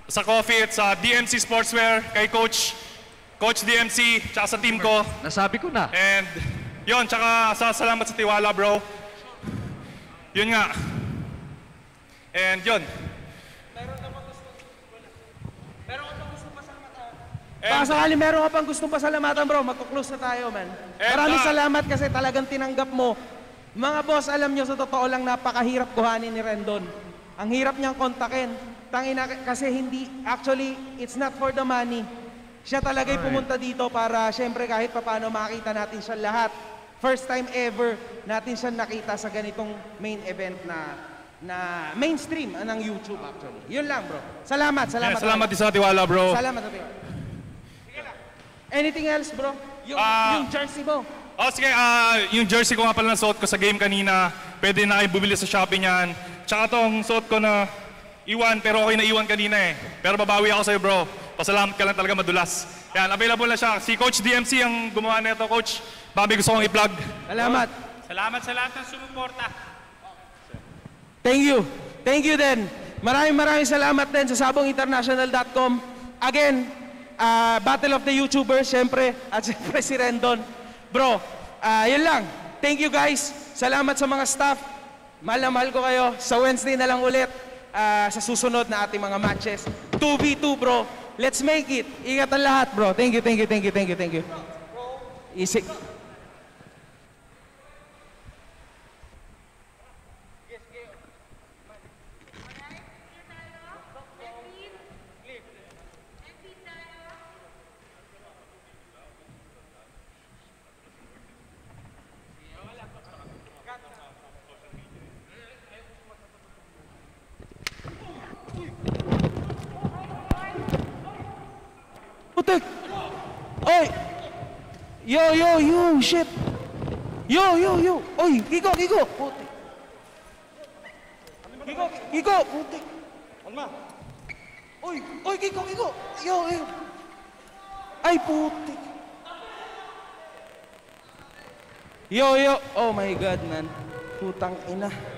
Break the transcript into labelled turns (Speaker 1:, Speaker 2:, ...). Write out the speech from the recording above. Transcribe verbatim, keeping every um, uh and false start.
Speaker 1: sa Coffee at sa D M C Sportswear, kay Coach, Coach D M C, tsaka sa team ko.
Speaker 2: Nasabi ko na.
Speaker 1: And yun, tsaka sa salamat sa tiwala, bro. Yun nga. And yun.
Speaker 3: Meron ka pang gusto, meron ka pang gusto pasalamatan?
Speaker 4: Baka sakali meron ka pang gustong pasalamatan, bro, magkuklose na tayo, man. Maraming
Speaker 1: uh,
Speaker 4: salamat kasi talagang tinanggap mo. Mga boss, alam nyo, sa totoo lang, napakahirap kuhanin ni Rendon. Ang hirap niyang kontakin. Tangina, kasi hindi, actually, it's not for the money. Siya talaga'y pumunta dito para, syempre, kahit papaano makita natin siya lahat. First time ever natin siya nakita sa ganitong main event na na mainstream ng YouTube, actually. Yun lang, bro. Salamat, salamat.
Speaker 1: Yeah, salamat din sa tiwala, bro.
Speaker 4: Salamat sa tiwala. Anything else, bro? Yung,
Speaker 1: Uh,
Speaker 4: yung jersey mo.
Speaker 1: Oh, sige, uh, yung jersey ko nga pala na suot ko sa game kanina, pwede na kayo bumili sa Shopee niyan. Tsaka tong suot ko na iwan, pero okay na iwan kanina eh. Pero babawi ako sa'yo, bro. Pasalamat ka lang talaga, madulas. Yan, available na siya. Si Coach D M C ang gumawa nito, Coach. Babi, gusto kong i-plug.
Speaker 4: Salamat.
Speaker 3: Salamat sa lahat ng sumuporta.
Speaker 4: Thank you. Thank you din. Maraming maraming salamat din sa sabong international dot com. Again, uh, Battle of the YouTubers, syempre. At syempre si Rendon. Bro, uh, yun lang. Thank you guys. Salamat sa mga staff. Mahal na mahal ko kayo. Sa Wednesday na lang ulit. Uh, sa susunod na ating mga matches. two v two, bro. Let's make it. Ingat ang lahat, bro. Thank you, thank you, thank you, thank you, thank you. Isik. Putik! Oy! Yo, yo, yo, shit! Yo, yo, yo! Oy, Kiko, Kiko! Putik! Kiko, Kiko! Putik! Alma! Oy, oy, Kiko, Kiko! Yo, yo! Ay, putik! Yo, yo! Oh my God, man. Putang ina.